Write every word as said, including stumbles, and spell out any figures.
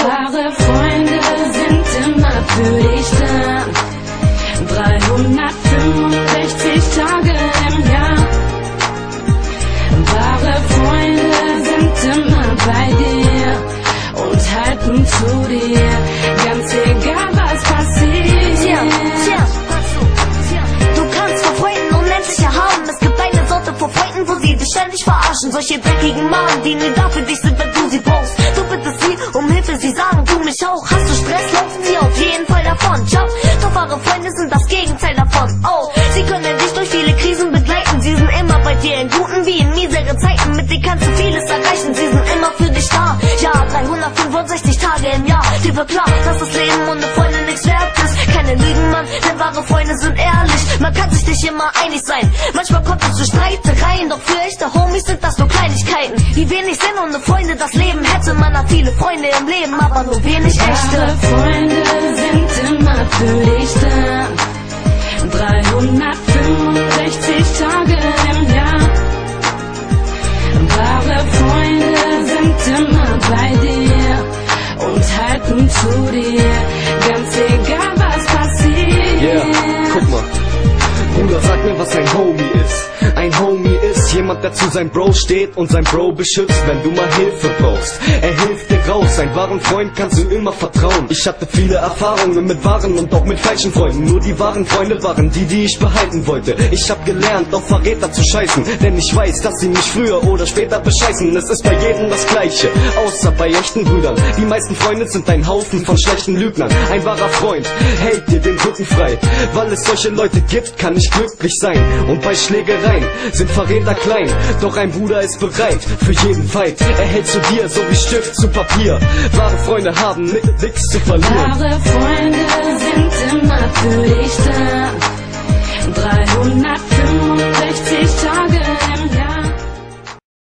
Wahre Freunde sind immer für dich da. dreihundertfünfundsechzig Tage im Jahr. Wahre Freunde sind immer bei dir und halten zu dir, ganz egal was passiert. Tja, tja, du kannst vor Freunden unendlicher haben. Es gibt eine Sorte vor Freunden, wo sie dich ständig verarschen. Solche dreckigen Magen, die nur da für dich sind, wenn du sie brauchst. Du bittest sie um Hilfe, sie sagen, du mich auch. Hast du Stress, laufen sie auf jeden Fall davon. Ciao, doch wahre Freunde sind das Gegenteil davon. Oh, sie können dich durch viele Krisen begleiten. Sie sind immer bei dir in guten wie in miseren Zeiten. Mit denen kannst du vieles erreichen, sie sind immer für dich da. Ja, dreihundertfünfundsechzig Tage im Jahr. Dir wird klar, dass das Leben ohne Freunde nichts wert ist. Keine Lügen, Mann, denn wahre Freunde sind ehrlich. Man kann sich nicht immer einig sein. Manchmal kommt es zu Streitereien, doch für echte Homies sind das nur Kleinigkeiten. Wie wenig Sinn ohne Freunde das Leben hätte. Man hat viele Freunde im Leben, aber nur wenig echte. Wahre Freunde sind immer für dich da. dreihundertfünfundsechzig Tage im Jahr. Wahre Freunde sind immer bei dir und halten zu dir, ganz egal was passiert. Yeah, guck mal. Bruder, sag mir, was ein Homie ist. Ein Homie ist jemand, der zu seinem Bro steht und sein Bro beschützt, wenn du mal Hilfe brauchst. Er hilft dir raus, einen wahren Freund kannst du immer vertrauen. Ich hatte viele Erfahrungen mit wahren und auch mit falschen Freunden. Nur die wahren Freunde waren die, die ich behalten wollte. Ich hab gelernt, auf Verräter zu scheißen, denn ich weiß, dass sie mich früher oder später bescheißen. Es ist bei jedem das Gleiche, außer bei echten Brüdern. Die meisten Freunde sind ein Haufen von schlechten Lügnern. Ein wahrer Freund hält dir den Rücken frei. Weil es solche Leute gibt, kann ich glücklich sein. Und bei Schlägereien sind Verräter klein, doch ein Bruder ist bereit für jeden Fight. Er hält zu dir, so wie Stift zu Papier. Wahre Freunde haben nichts zu verlieren. Wahre Freunde sind immer für dich da.